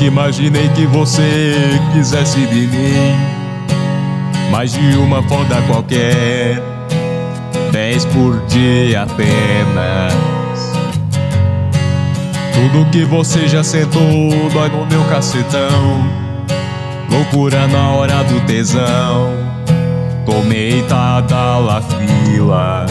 imaginei que você quisesse de mim mais de uma foda qualquer, 10 por dia apenas. Tudo que você já sentou dói no meu cacetão. Loucura na hora do tesão, tomei tada la fila.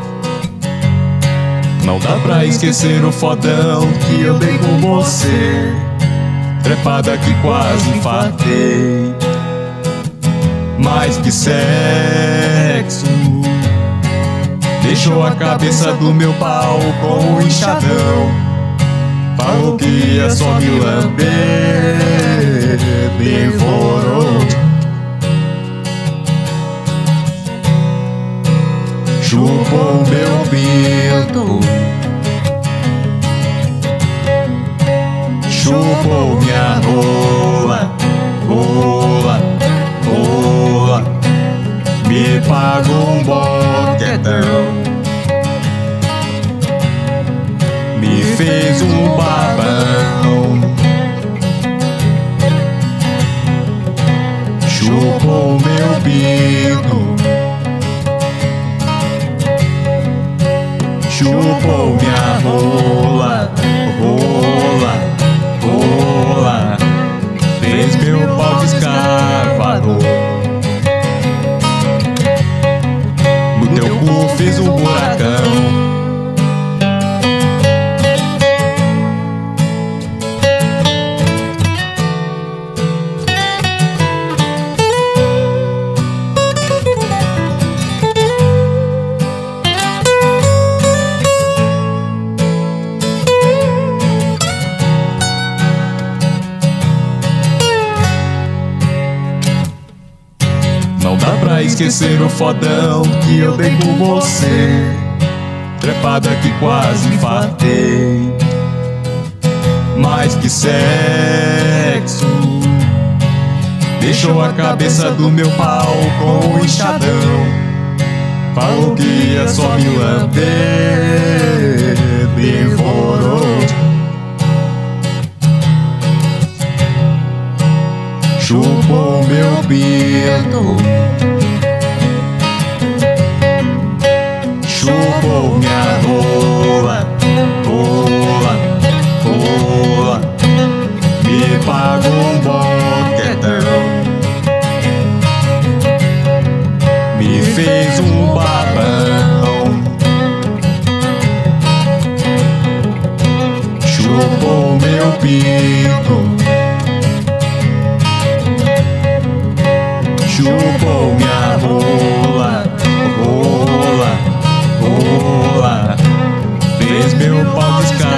Não dá pra esquecer o fodão que eu dei com você, trepada que quase infartei. Mais que sexo, deixou a cabeça do meu pau com um inchadão. Falou que ia só me lamber, devorou. Chupou meu pinto, chupou minha rola, rola, rola. Me pagou um boquetão, me fez um babão. Chupou meu pinto, chupou minha rola, rola, rola. Fez meu pau de escavador, no teu cu fiz um buracão. Não dá pra esquecer o fodão que eu dei com você, trepada que quase infartei. Mais que sexo, deixou a cabeça do meu pau com um inchadão. Falou que ia só me lamber, devorou. Chupou meu pinto, chupou minha rola, rola, rola. Me pagou um boquetão, me fez um babão. Chupou meu pinto, chupou minha rola, rola, rola. Fez meu pau de escada.